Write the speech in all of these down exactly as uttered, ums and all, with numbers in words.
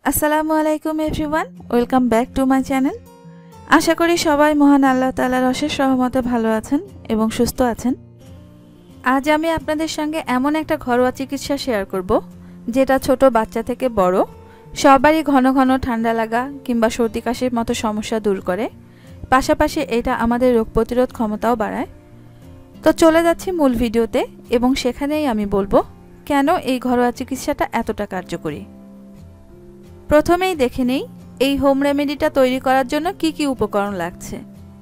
আসসালামু আলাইকুম everyone, welcome back to my channel. আশা করি সবাই মহান আল্লাহ তাআলার অশেষ রহমতে ভালো আছেন এবং সুস্থ আছেন। আজ আমি আপনাদের সঙ্গে এমন একটা ঘরোয়া চিকিৎসা শেয়ার করব যেটা ছোট বাচ্চা থেকে বড় সবারই ঘন ঘন ঠান্ডা লাগা কিংবা সর্দি কাশির মতো সমস্যা দূর করে, পাশাপাশি এটা আমাদের রোগ প্রতিরোধ ক্ষমতাও বাড়ায়। তো চলে যাচ্ছি মূল ভিডিওতে এবং সেখানেই আমি বলবো কেন এই ঘরোয়া চিকিৎসাটা এতটা কার্যকরী। প্রথমেই দেখে নেই এই হোম রেমেডিটা তৈরি করার জন্য কি কি উপকরণ লাগছে।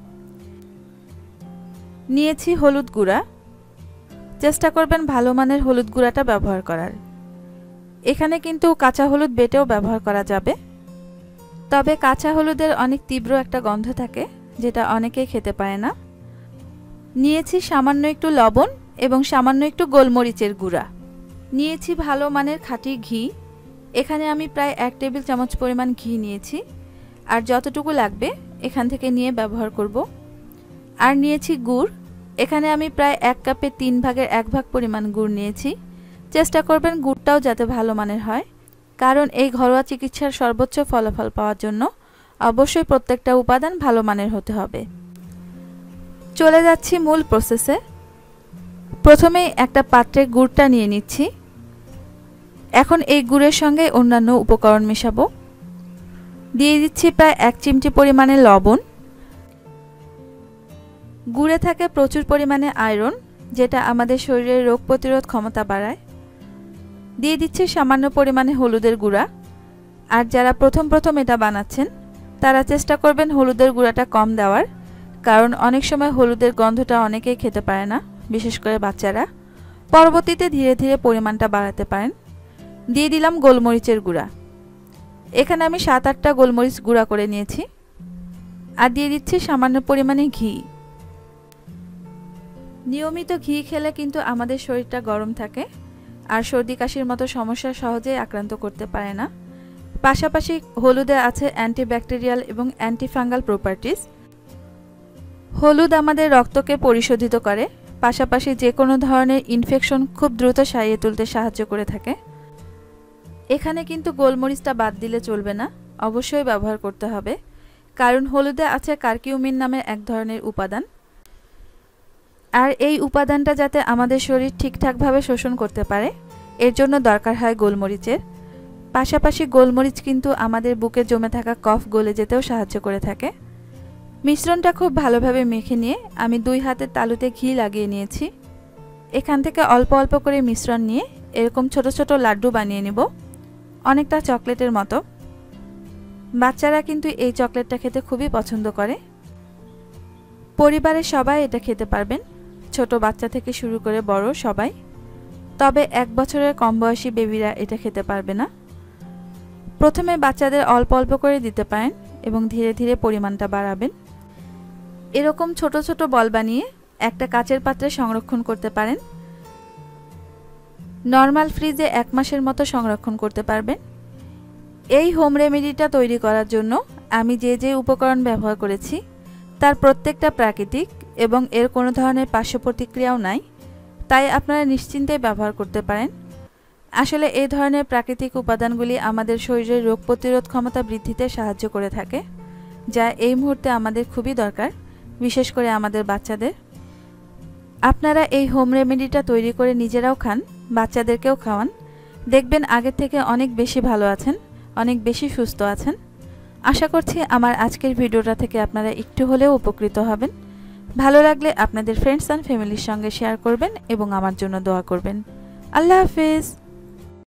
নিয়েছি হলুদ গুঁড়া। চেষ্টা করবেন ভালো মানের হলুদ গুঁড়াটা ব্যবহার করার। এখানে কিন্তু কাঁচা হলুদ বেটেও ব্যবহার করা যাবে, তবে কাঁচা হলুদের অনেক তীব্র একটা গন্ধ থাকে যেটা অনেকেই খেতে পারে না। নিয়েছি সামান্য একটু লবণ এবং সামান্য একটু গোলমরিচের গুঁড়া। নিয়েছি ভালো মানের খাঁটি ঘি। এখানে আমি প্রায় এক টেবিল চামচ পরিমাণ ঘি নিয়েছি, আর যতটুকু লাগবে এখান থেকে নিয়ে ব্যবহার করব। আর নিয়েছি গুড়। এখানে আমি প্রায় এক কাপে তিন ভাগের এক ভাগ পরিমাণ গুড় নিয়েছি। চেষ্টা করবেন গুড়টাও যাতে ভালো মানের হয়, কারণ এই ঘরোয়া চিকিৎসার সর্বোচ্চ ফলাফল পাওয়ার জন্য অবশ্যই প্রত্যেকটা উপাদান ভালো মানের হতে হবে। চলে যাচ্ছি মূল প্রসেসে। প্রথমেই একটা পাত্রে গুড়টা নিয়ে নিচ্ছি। এখন এই গুড়ের সঙ্গে অন্যান্য উপকরণ মেশাবো। দিয়ে দিচ্ছি প্রায় এক চিমটি পরিমাণে লবণ। গুড়ে থাকে প্রচুর পরিমাণে আয়রন, যেটা আমাদের শরীরের রোগ প্রতিরোধ ক্ষমতা বাড়ায়। দিয়ে দিচ্ছি সামান্য পরিমাণে হলুদের গুঁড়া। আর যারা প্রথম প্রথম এটা বানাচ্ছেন তারা চেষ্টা করবেন হলুদের গুঁড়াটা কম দেওয়ার, কারণ অনেক সময় হলুদের গন্ধটা অনেকেই খেতে পারে না, বিশেষ করে বাচ্চারা। পরবর্তীতে ধীরে ধীরে পরিমাণটা বাড়াতে পারেন। দিয়ে দিলাম গোলমরিচের গুঁড়া। এখানে আমি সাত আটটা গোলমরিচ গুঁড়া করে নিয়েছি। আর দিয়ে দিচ্ছি সামান্য পরিমাণে ঘি। নিয়মিত ঘি খেলে কিন্তু আমাদের শরীরটা গরম থাকে আর সর্দি কাশির মতো সমস্যা সহজেই আক্রান্ত করতে পারে না। পাশাপাশি হলুদে আছে অ্যান্টিব্যাকটেরিয়াল এবং অ্যান্টিফাঙ্গাল প্রপার্টিজ। হলুদ আমাদের রক্তকে পরিশোধিত করে, পাশাপাশি যে কোনো ধরনের ইনফেকশন খুব দ্রুত সারিয়ে তুলতে সাহায্য করে থাকে। এখানে কিন্তু গোলমরিচটা বাদ দিলে চলবে না, অবশ্যই ব্যবহার করতে হবে, কারণ হলুদে আছে কারকিউমিন নামের এক ধরনের উপাদান। আর এই উপাদানটা যাতে আমাদের শরীর ঠিকঠাকভাবে শোষণ করতে পারে এর জন্য দরকার হয় গোলমরিচের। পাশাপাশি গোলমরিচ কিন্তু আমাদের বুকে জমে থাকা কফ গলে যেতেও সাহায্য করে থাকে। মিশ্রণটা খুব ভালোভাবে মেখে নিয়ে আমি দুই হাতের তালুতে ঘি লাগিয়ে নিয়েছি। এখান থেকে অল্প অল্প করে মিশ্রণ নিয়ে এরকম ছোট ছোট লাড্ডু বানিয়ে নেব, অনেকটা চকলেটের মতো। বাচ্চারা কিন্তু এই চকলেটটা খেতে খুবই পছন্দ করে। পরিবারের সবাই এটা খেতে পারবেন, ছোট বাচ্চা থেকে শুরু করে বড় সবাই। তবে এক বছরের কম বয়সী বেবিরা এটা খেতে পারবে না। প্রথমে বাচ্চাদের অল্প অল্প করে দিতে পারেন এবং ধীরে ধীরে পরিমাণটা বাড়াবেন। এরকম ছোট ছোট বল বানিয়ে একটা কাচের পাত্রে সংরক্ষণ করতে পারেন। নর্মাল ফ্রিজে এক মাসের মতো সংরক্ষণ করতে পারবেন। এই হোম রেমেডিটা তৈরি করার জন্য আমি যে যে উপকরণ ব্যবহার করেছি তার প্রত্যেকটা প্রাকৃতিক এবং এর কোনো ধরনের পার্শ্ব প্রতিক্রিয়াও নাই, তাই আপনারা নিশ্চিন্তে ব্যবহার করতে পারেন। আসলে এই ধরনের প্রাকৃতিক উপাদানগুলি আমাদের শরীরের রোগ প্রতিরোধ ক্ষমতা বৃদ্ধিতে সাহায্য করে থাকে, যা এই মুহূর্তে আমাদের খুবই দরকার, বিশেষ করে আমাদের বাচ্চাদের। আপনারা এই হোম রেমেডিটা তৈরি করে নিজেরাও খান, বাচ্চাদেরকেও খাওয়ান। দেখবেন আগের থেকে অনেক বেশি ভালো আছেন, অনেক বেশি সুস্থ আছেন। আশা করছি আমার আজকের ভিডিওটা থেকে আপনারা একটু হলেও উপকৃত হবেন। ভালো লাগলে আপনাদের ফ্রেন্ডস অ্যান্ড ফ্যামিলির সঙ্গে শেয়ার করবেন এবং আমার জন্য দোয়া করবেন। আল্লাহ হাফেজ।